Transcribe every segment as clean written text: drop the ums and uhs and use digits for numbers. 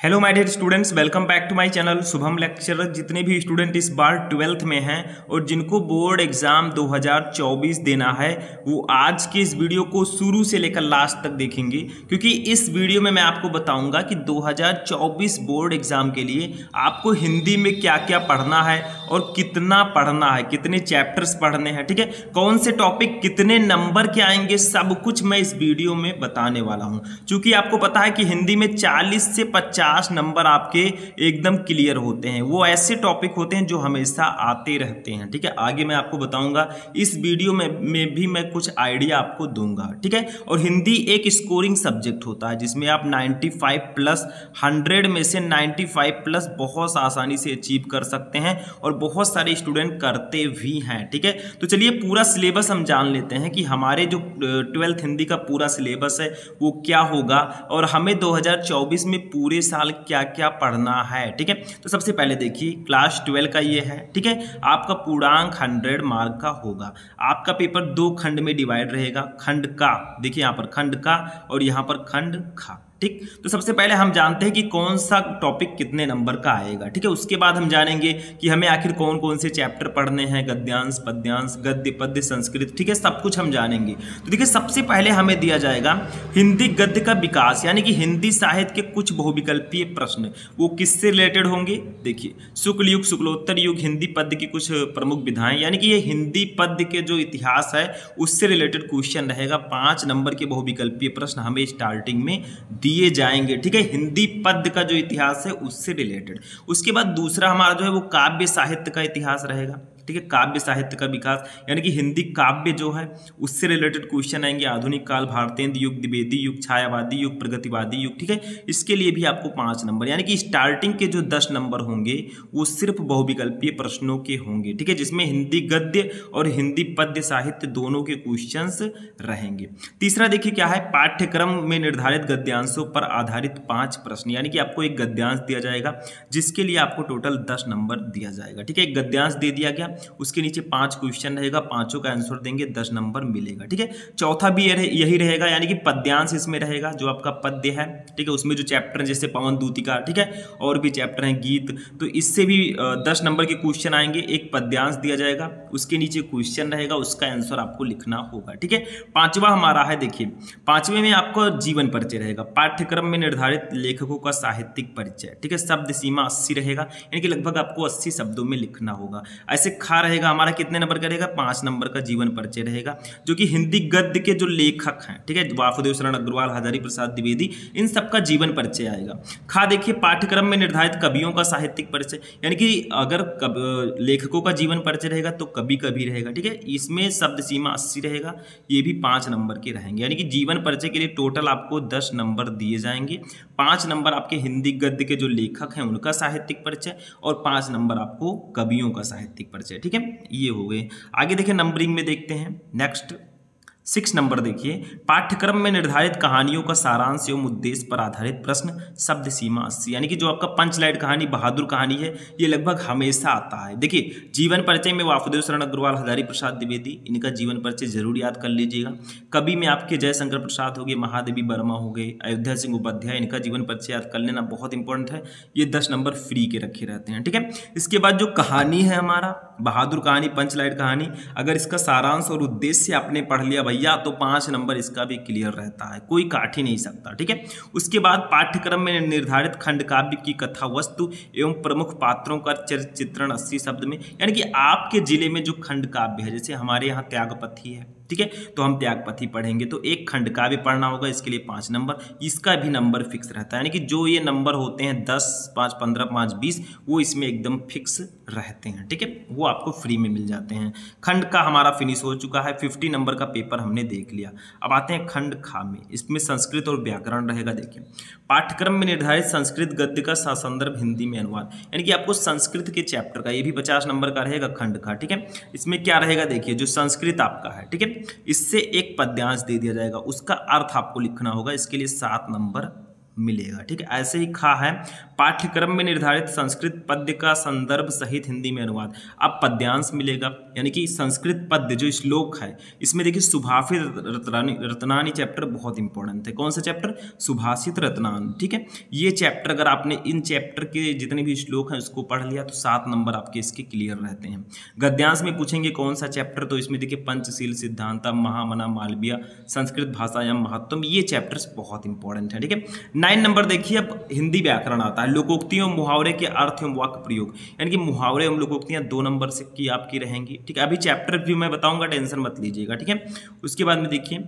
Hello my dear students, welcome back to my channel Shubham lecturer. जितने भी student इस बार 12th में हैं और जिनको बोर्ड एग्जाम 2024 देना है वो आज के इस वीडियो को शुरू से लेकर लास्ट तक देखेंगे, क्योंकि इस वीडियो में मैं आपको बताऊंगा कि 2024 बोर्ड एग्जाम के लिए आपको हिंदी में क्या क्या पढ़ना है और कितना पढ़ना है, कितने चैप्टर्स पढ़ने हैं, ठीक है, कौन से टॉपिक कितने नंबर के आएंगे, सब कुछ मैं इस वीडियो में बताने वाला हूँ। चूंकि आपको पता है कि हिंदी में 40 से 50 नंबर आपके एकदम क्लियर होते हैं, वो ऐसे टॉपिक होते हैं जो हमेशा आते रहते हैं, ठीक है। आगे मैं आपको बताऊंगा, इस वीडियो में भी मैं कुछ आइडिया आपको दूंगा, ठीक है। और हिंदी एक स्कोरिंग सब्जेक्ट होता है जिसमें आप 95 प्लस 100 में से 95 प्लस बहुत आसानी से अचीव कर सकते हैं और बहुत सारे स्टूडेंट करते भी हैं, ठीक है। तो चलिए पूरा सिलेबस हम जान लेते हैं कि हमारे जो 12th हिंदी का पूरा सिलेबस है वो क्या होगा और हमें 2024 में पूरे साल क्या क्या पढ़ना है, ठीक है। तो सबसे पहले देखिए क्लास 12 का ये है, ठीक है। आपका पूर्णांक 100 मार्क का होगा। आपका पेपर 2 खंड में डिवाइड रहेगा। खंड का देखिए यहाँ पर खंड का और यहाँ पर खंड खा, ठीक। तो सबसे पहले हम जानते हैं कि कौन सा टॉपिक कितने नंबर का आएगा, ठीक है। उसके बाद हम जानेंगे कि हमें आखिर कौन कौन से चैप्टर पढ़ने हैं, गद्यांश, पद्यांश, गद्य, पद्य, संस्कृत, ठीक है, सब कुछ हम जानेंगे। तो देखिए सबसे पहले हमें दिया जाएगा हिंदी गद्य का विकास, यानी कि हिंदी साहित्य के कुछ बहुविकल्पीय प्रश्न। वो किससे रिलेटेड होंगे? देखिए शुक्ल युग, शुक्लोत्तर युग, हिंदी पद्य की कुछ प्रमुख विधाएं, यानी कि ये हिंदी पद्य के जो इतिहास है उससे रिलेटेड क्वेश्चन रहेगा। 5 नंबर के बहुविकल्पीय प्रश्न हमें स्टार्टिंग में दिए जाएंगे, ठीक है, हिंदी पद्य का जो इतिहास है उससे रिलेटेड। उसके बाद दूसरा हमारा जो है वो काव्य साहित्य का इतिहास रहेगा, ठीक है, काव्य साहित्य का विकास, यानी कि हिंदी काव्य जो है उससे रिलेटेड क्वेश्चन आएंगे। आधुनिक काल, भारतेंद्र युग, द्विवेदी युग, छायावादी युग, प्रगतिवादी युग, ठीक है, इसके लिए भी आपको 5 नंबर, यानी कि स्टार्टिंग के जो 10 नंबर होंगे वो सिर्फ बहुविकल्पीय प्रश्नों के होंगे, ठीक है, जिसमें हिंदी गद्य और हिंदी पद्य साहित्य दोनों के क्वेश्चंस रहेंगे। तीसरा देखिए क्या है, पाठ्यक्रम में निर्धारित गद्यांशों पर आधारित 5 प्रश्न, यानी कि आपको एक गद्यांश दिया जाएगा जिसके लिए आपको टोटल 10 नंबर दिया जाएगा, ठीक है। एक गद्यांश दे दिया गया, उसके नीचे 5 क्वेश्चन रहेगा, पांचों का आंसर देंगे, 10 नंबर मिलेगा, ठीक है। चौथा भी यही रहेगा, यानी कि पद्यांश इसमें रहेगा, जो आपका पद्य है, ठीक है, उसमें जो चैप्टर है जैसे पवन दूतिका, ठीक है, और भी चैप्टर हैं, गीत, तो इससे भी 10 नंबर के क्वेश्चन आएंगे। एक पद्यांश दिया जाएगा, उसके नीचे क्वेश्चन रहेगा, उसका आंसर आपको लिखना होगा, ठीक है। पांचवा हमारा है, देखिए पांचवें में आपको जीवन परिचय रहेगा, पाठ्यक्रम में निर्धारित लेखकों का साहित्यिक परिचय, ठीक है, शब्द सीमा 80 रहेगा, यानी कि लगभग आपको 80 शब्दों में लिखना होगा। ऐसे खा रहेगा हमारा कितने नंबर का रहेगा? 5 नंबर का जीवन परिचय रहेगा, जो कि हिंदी गद्य के जो लेखक हैं, ठीक है, वासुदेव शरण अग्रवाल, हजारी प्रसाद द्विवेदी, इन सबका जीवन परिचय आएगा। खा देखिए पाठ्यक्रम में निर्धारित कवियों का साहित्यिक परिचय, यानी कि अगर लेखकों का जीवन परिचय रहेगा तो कवि का भी रहेगा, ठीक है, इसमें शब्द सीमा 80 रहेगा, ये भी 5 नंबर के रहेंगे, यानी कि जीवन परिचय के लिए टोटल आपको 10 नंबर दिए जाएंगे। 5 नंबर आपके हिंदी गद्य के जो लेखक हैं उनका साहित्यिक परिचय और 5 नंबर आपको कवियों का साहित्यिक परिचय, ठीक है, ये हो गए। आगे देखिए नंबरिंग में देखते हैं। नेक्स्ट 6 नंबर देखिए, पाठ्यक्रम में निर्धारित कहानियों का सारांश एवं उद्देश्य पर आधारित प्रश्न, शब्द सीमा 80, यानी कि जो आपका पंचलाइट कहानी, बहादुर कहानी है, ये लगभग हमेशा आता है। देखिए जीवन परिचय में वासुदेव शरण अग्रवाल, हजारी प्रसाद द्विवेदी, इनका जीवन परिचय जरूर याद कर लीजिएगा। कवि में आपके जयशंकर प्रसाद हो गए, महादेवी वर्मा हो गए, अयोध्या सिंह उपाध्याय, इनका जीवन परिचय याद कर लेना बहुत इंपॉर्टेंट है, ये 10 नंबर फ्री के रखे रहते हैं, ठीक है। इसके बाद जो कहानी है हमारा बहादुर कहानी, पंचलाइट कहानी, अगर इसका सारांश और उद्देश्य आपने पढ़ लिया भैया तो 5 नंबर इसका भी क्लियर रहता है, कोई काट ही नहीं सकता, ठीक है। उसके बाद पाठ्यक्रम में निर्धारित खंड काव्य की कथा वस्तु एवं प्रमुख पात्रों का चरित्र चित्रण 80 शब्द में, यानी कि आपके जिले में जो खंड काव्य है, जैसे हमारे यहाँ त्यागपथी है, ठीक है, तो हम त्यागपथी पढ़ेंगे तो एक खंड काव्य पढ़ना होगा, इसके लिए 5 नंबर, इसका भी नंबर फिक्स रहता है, यानी कि जो ये नंबर होते हैं 10, 5, 15, 5, 20, वो इसमें एकदम फिक्स रहते हैं, ठीक है, वो आपको फ्री में मिल जाते हैं। खंड का हमारा फिनिश हो चुका है, 50 नंबर का पेपर हमने देख लिया। अब आते हैं खंड खा में, इसमें संस्कृत और व्याकरण रहेगा। देखिए पाठ्यक्रम में निर्धारित संस्कृत गद्य का संदर्भ हिंदी में अनुवाद, यानी कि आपको संस्कृत के चैप्टर का, ये भी 50 नंबर का रहेगा खंड खा, ठीक है। इसमें क्या रहेगा देखिए, जो संस्कृत आपका है, ठीक है, इससे एक पद्यांश दे दिया जाएगा, उसका अर्थ आपको लिखना होगा, इसके लिए 7 नंबर मिलेगा। ठीक है, ऐसे ही खा है पाठ्यक्रम में निर्धारित संस्कृत पद्य का संदर्भ सहित हिंदी में अनुवाद। अब पद्यांश मिलेगा, यानी कि संस्कृत पद्य जो श्लोक है इसमें देखिए सुभाषित रत्नानी चैप्टर बहुत इंपॉर्टेंट है। कौन सा चैप्टर? सुभाषित रत्नान। ठीक है, ये चैप्टर अगर आपने इन चैप्टर के जितने भी श्लोक हैं उसको पढ़ लिया तो 7 नंबर आपके इसके क्लियर रहते हैं। गद्यांश में पूछेंगे कौन सा चैप्टर, तो इसमें देखिए पंचशील सिद्धांत, महामना, मालवीय, संस्कृत भाषायाम महत्तम, ये चैप्टर्स बहुत इंपॉर्टेंट है। ठीक है, 9 नंबर देखिए अब हिंदी व्याकरण आता है। लोकोक्तियों मुहावरे के अर्थ एवं वाक्य प्रयोग, यानी कि मुहावरे एवं लोकोक्तियां 2 नंबर से की आपकी रहेंगी। ठीक है, अभी चैप्टर व्यू मैं बताऊंगा, टेंशन मत लीजिएगा। ठीक है, उसके बाद में देखिए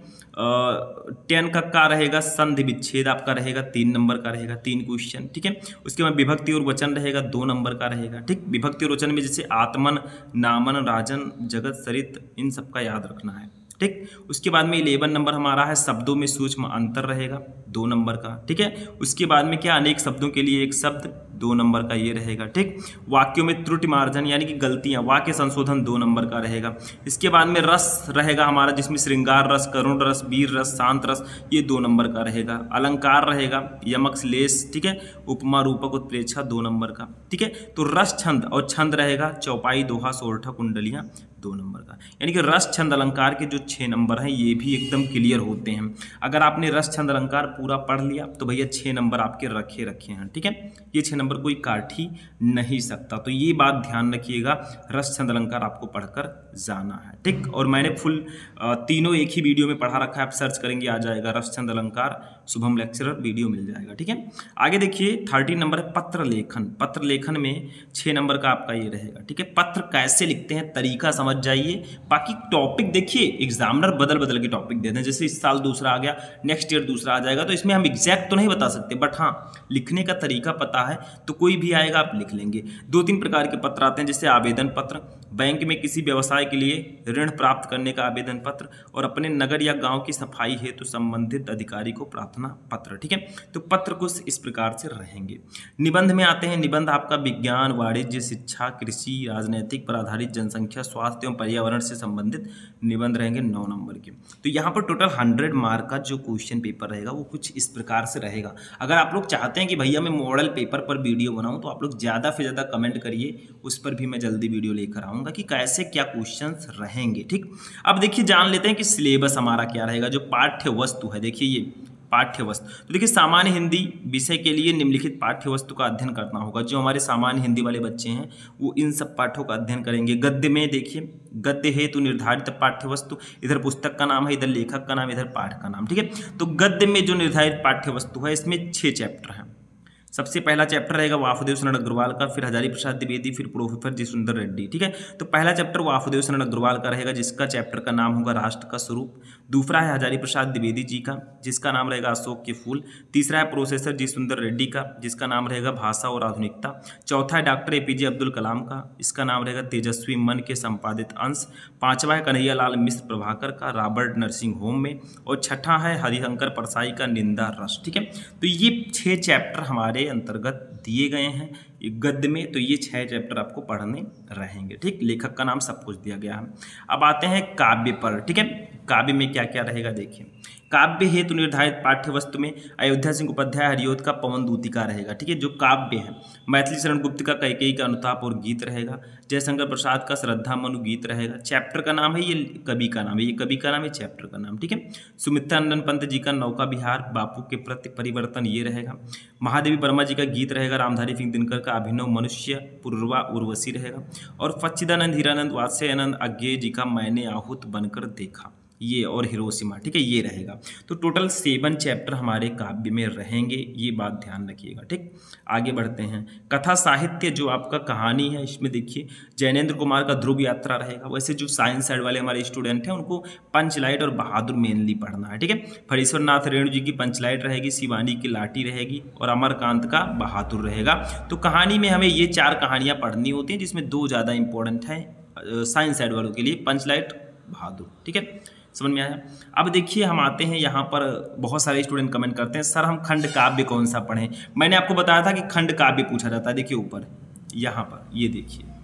10 का रहेगा संधि विच्छेद, आपका रहेगा 3 नंबर का रहेगा, 3 क्वेश्चन। ठीक है, उसके बाद विभक्ति और वचन रहेगा 2 नंबर का रहेगा। ठीक, विभक्ति और वचन में जैसे आत्मन, नामन, राजन, जगत, सरित, इन सब का याद रखना है। ठीक, उसके बाद में 11 नंबर हमारा है शब्दों में सूक्ष्म अंतर रहेगा 2 नंबर का। ठीक है, उसके बाद में क्या अनेक शब्दों के लिए एक शब्द 2 नंबर का ये रहेगा। ठीक, वाक्यों में त्रुटि मार्जन यानी कि गलतियां, वाक्य संशोधन 2 नंबर का रहेगा। इसके बाद में रस रहेगा हमारा जिसमें श्रृंगार रस, करुण रस, वीर रस, शांत रस, ये 2 नंबर का रहेगा। अलंकार रहेगा यमक, श्लेष, ठीक है, उपमा, रूपक, उत्प्रेक्षा 2 नंबर का। ठीक है, तो रस छंद और छंद रहेगा चौपाई, दोहा, सोरठा, कुंडलियां 2 नंबर का। यानी कि रस छंद अलंकार के जो 6 नंबर हैं ये भी एकदम क्लियर होते हैं। अगर आपने रस छंद अलंकार पूरा पढ़ लिया तो भैया 6 नंबर आपके रखे हैं। ठीक है, ये 6 नंबर कोई काट ही नहीं सकता, तो ये बात ध्यान रखिएगा, रस छंद अलंकार आपको पढ़कर जाना है। ठीक, और मैंने फुल तीनों एक ही वीडियो में पढ़ा रखा है, आप सर्च करेंगे आ जाएगा रस छंद अलंकार शुभम लेक्चरर, वीडियो मिल जाएगा। ठीक है, आगे देखिए 13 नंबर है पत्र लेखन। पत्र लेखन में 6 नंबर का आपका ये रहेगा। ठीक है, पत्र कैसे लिखते हैं तरीका समझ जाइए, बाकी टॉपिक देखिए एग्जामिनर बदल के टॉपिक देते हैं, जैसे इस साल दूसरा आ गया, नेक्स्ट ईयर दूसरा आ जाएगा, तो इसमें हम एग्जैक्ट तो नहीं बता सकते, बट हाँ लिखने का तरीका पता है तो कोई भी आएगा आप लिख लेंगे। 2-3 प्रकार के पत्र आते हैं, जैसे आवेदन पत्र, बैंक में किसी व्यवसाय के लिए ऋण प्राप्त करने का आवेदन पत्र, और अपने नगर या गांव की सफाई हेतु संबंधित अधिकारी को प्रार्थना पत्र। ठीक है, तो पत्र कुछ इस प्रकार से रहेंगे। निबंध में आते हैं, निबंध आपका विज्ञान, वाणिज्य, शिक्षा, कृषि, राजनैतिक पर आधारित, जनसंख्या, स्वास्थ्य एवं पर्यावरण से संबंधित निबंध रहेंगे 9 नंबर के। तो यहाँ पर टोटल 100 मार्क का जो क्वेश्चन पेपर रहेगा वो कुछ इस प्रकार से रहेगा। अगर आप लोग चाहते हैं कि भैया मैं मॉडल पेपर पर वीडियो बनाऊं तो आप लोग ज़्यादा से ज़्यादा कमेंट करिए, उस पर भी मैं जल्दी वीडियो लेकर आऊँगा कि कैसे क्या क्वेश्चंस रहेंगे। ठीक, अब देखिए जान लेते हैं कि सिलेबस हमारा क्या रहेगा। जो पाठ्य वस्तु है, देखिए ये पाठ्य वस्तु, तो देखिए सामान्य हिंदी विषय के लिए निम्नलिखित पाठ्य वस्तु का अध्ययन करना होगा। जो हमारे सामान्य हिंदी वाले बच्चे हैं वो इन सब पाठों का अध्ययन करेंगे। गद्य में देखिए गद्य है तो निर्धारित पाठ्य वस्तु, इधर पुस्तक का नाम है, इधर लेखक का नाम, इधर पाठ का नाम। ठीक है, तो गद्य में जो निर्धारित पाठ्य वस्तु है इसमें 6 चैप्टर हैं। सबसे पहला चैप्टर रहेगा वासुदेव शरण अग्रवाल का, फिर हजारी प्रसाद द्विवेदी, फिर प्रोफेसर जी सुंदर रेड्डी। ठीक है, तो पहला चैप्टर वासुदेव शरण अग्रवाल का रहेगा जिसका चैप्टर का नाम होगा राष्ट्र का स्वरूप। दूसरा है हजारी प्रसाद द्विवेदी जी का जिसका नाम रहेगा अशोक के फूल। तीसरा है प्रोफेसर जी सुंदर रेड्डी का जिसका नाम रहेगा भाषा और आधुनिकता। चौथा है डॉक्टर APJ अब्दुल कलाम का, इसका नाम रहेगा तेजस्वी मन के संपादित अंश। पांचवा है कन्हैया लाल मिश्र प्रभाकर का, रॉबर्ट नर्सिंग होम में। और छठा है हरिशंकर परसाई का, निंदा रस। ठीक है, तो ये 6 चैप्टर हमारे अंतर्गत दिए गए हैं गद्य में, तो ये 6 चैप्टर आपको पढ़ने रहेंगे। ठीक, लेखक का नाम सब कुछ दिया गया है। अब आते हैं काव्य पर। ठीक है, काव्य में क्या क्या रहेगा देखिए। काव्य हेतु निर्धारित पाठ्य वस्तु में अयोध्या सिंह उपाध्याय हरिओद का पवन दूतिका रहेगा। ठीक है, जो काव्य है। मैथिली शरण गुप्त का कैकेयी का अनुताप और गीत रहेगा। जयशंकर प्रसाद का श्रद्धा मनु गीत रहेगा। चैप्टर का नाम है, ये कवि का नाम है, ये कवि का नाम है, चैप्टर का नाम। ठीक है, सुमित्रानंदन पंत जी का नौका विहार, बापू के प्रति परिवर्तन ये रहेगा। महादेवी वर्मा जी का गीत रहेगा। रामधारी सिंह दिनकर का अभिनव मनुष्य, पूर्वा उर्वशी रहेगा। और सच्चिदानंद हीरानंद वात्स्यानंद अज्ञेय जी का मैंने आहूत बनकर देखा, ये, और हिरोशिमा। ठीक है, ये रहेगा। तो टोटल 7 चैप्टर हमारे काव्य में रहेंगे, ये बात ध्यान रखिएगा। ठीक, आगे बढ़ते हैं। कथा साहित्य जो आपका कहानी है इसमें देखिए जैनेन्द्र कुमार का ध्रुव यात्रा रहेगा। वैसे जो साइंस साइड वाले हमारे स्टूडेंट हैं उनको पंचलाइट और बहादुर मेनली पढ़ना है। ठीक है, फणीश्वर नाथ रेणु जी की पंचलाइट रहेगी, शिवानी की लाठी रहेगी, और अमरकांत का बहादुर रहेगा। तो कहानी में हमें ये 4 कहानियाँ पढ़नी होती हैं जिसमें 2 ज़्यादा इंपॉर्टेंट हैं साइंस साइड वालों के लिए, पंचलाइट, बहादुर। ठीक है, समझ में आया। अब देखिए हम आते हैं यहाँ पर, बहुत सारे स्टूडेंट कमेंट करते हैं सर हम खंड काव्य कौन सा पढ़ें। मैंने आपको बताया था कि खंड काव्य पूछा जाता है। देखिए ऊपर यहाँ पर ये देखिए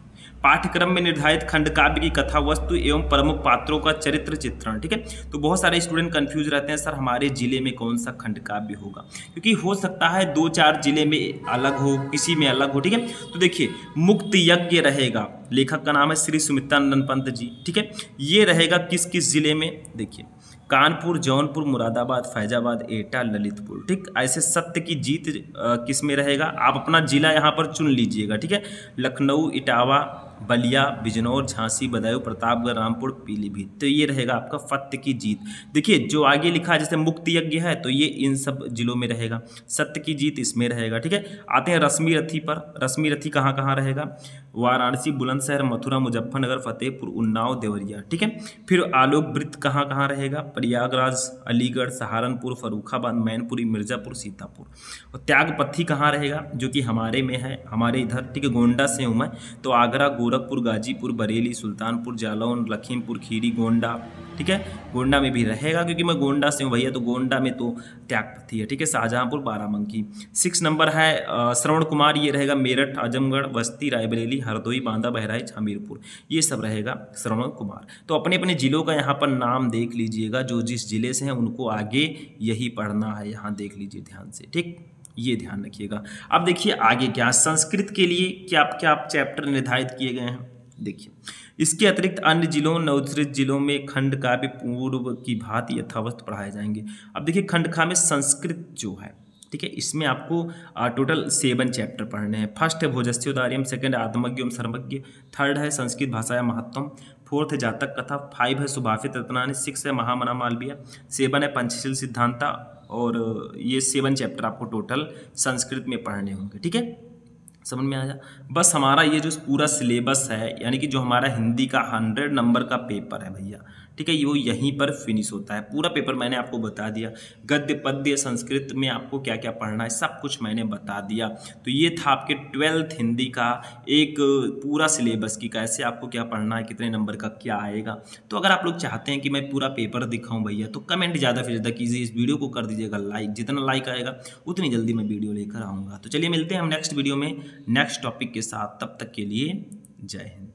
पाठ्यक्रम में निर्धारित खंड काव्य की कथा वस्तु एवं प्रमुख पात्रों का चरित्र चित्रण। ठीक है, तो बहुत सारे स्टूडेंट कंफ्यूज रहते हैं, सर हमारे जिले में कौन सा खंड काव्य होगा, क्योंकि हो सकता है 2-4 जिले में अलग हो, किसी में अलग हो। ठीक है, तो देखिए मुक्त यज्ञ रहेगा, लेखक का नाम है श्री सुमित्रानंद पंत जी। ठीक है, ये रहेगा किस किस जिले में, देखिए कानपुर, जौनपुर, मुरादाबाद, फैजाबाद, एटा, ललितपुर। ठीक, ऐसे सत्य की जीत किस में रहेगा, आप अपना जिला यहाँ पर चुन लीजिएगा। ठीक है, लखनऊ, इटावा, बलिया, बिजनौर, झांसी, बदायूं, प्रतापगढ़, रामपुर, पीलीभीत। तो ये रहेगा आपका सत्य की जीत। देखिए जो आगे लिखा है जैसे मुक्त यज्ञ है तो ये इन सब जिलों में रहेगा, सत्य की जीत इसमें रहेगा। ठीक है, आते हैं रश्मि रथी पर। रश्मि रथी कहाँ कहाँ रहेगा, वाराणसी, बुलंदशहर, मथुरा, मुजफ्फरनगर, फतेहपुर, उन्नाव, देवरिया। ठीक है, फिर आलोक वृत्त कहाँ कहाँ रहेगा, प्रयागराज, अलीगढ़, सहारनपुर, फर्रुखाबाद, मैनपुरी, मिर्जापुर, सीतापुर। और त्यागपथी कहाँ रहेगा, जो कि हमारे में है, हमारे इधर। ठीक है, गोंडा से हूँ मैं, तो आगरा, गोरखपुर, गाजीपुर, बरेली, सुल्तानपुर, जालौन, लखीमपुर खीरी, गोंडा। ठीक है, गोंडा में भी रहेगा क्योंकि मैं गोंडा से हूँ भैया, तो गोंडा में तो त्यागपथी है। ठीक है, शाहजहांपुर, बाराबंकी। 6 नंबर है श्रवण कुमार, ये रहेगा मेरठ, आजमगढ़, बस्ती, रायबरेली, हरदोई, बांदा, बहराइच, हमीरपुर, ये सब रहेगा श्रवण कुमार। तो अपने अपने जिलों का यहाँ पर नाम देख लीजिएगा, जो जिस जिले से हैं उनको आगे यही पढ़ना है, यहाँ देख लीजिए ध्यान से। ठीक, ये ध्यान रखिएगा। अब देखिए आगे क्या, संस्कृत के लिए क्या क्या चैप्टर निर्धारित किए गए हैं। देखिए इसके अतिरिक्त अन्य जिलों, नवोत्कृष्ट जिलों में खंड काव्य पूर्व की भांति यथावत पढ़ाए जाएंगे। अब देखिए खंड खा में संस्कृत जो है, ठीक है, इसमें आपको टोटल 7 चैप्टर पढ़ने हैं। फर्स्ट है भोजस्योदार्यम, सेकंड है आत्मज्ञ एवं सर्वज्ञ, थर्ड है संस्कृत भाषा महत्वम, फोर्थ है जातक कथा, 5 है सुभाषित रत्नानि, 6 है महामना मालवीय, 7 है पंचशील सिद्धांता। और ये 7 चैप्टर आपको टोटल संस्कृत में पढ़ने होंगे। ठीक है, समझ में आया। बस हमारा ये जो पूरा सिलेबस है, यानी कि जो हमारा हिंदी का 100 नंबर का पेपर है भैया, ठीक है, वो यहीं पर फिनिश होता है। पूरा पेपर मैंने आपको बता दिया, गद्य पद्य संस्कृत में आपको क्या क्या पढ़ना है सब कुछ मैंने बता दिया। तो ये था आपके 12th हिंदी का एक पूरा सिलेबस की कैसे आपको क्या पढ़ना है, कितने नंबर का क्या आएगा। तो अगर आप लोग चाहते हैं कि मैं पूरा पेपर दिखाऊं भैया, तो कमेंट ज़्यादा से ज़्यादा कीजिए, इस वीडियो को कर दीजिएगा लाइक, जितना लाइक आएगा उतनी जल्दी मैं वीडियो लेकर आऊँगा। तो चलिए मिलते हैं हम नेक्स्ट वीडियो में नेक्स्ट टॉपिक के साथ, तब तक के लिए जय हिंद।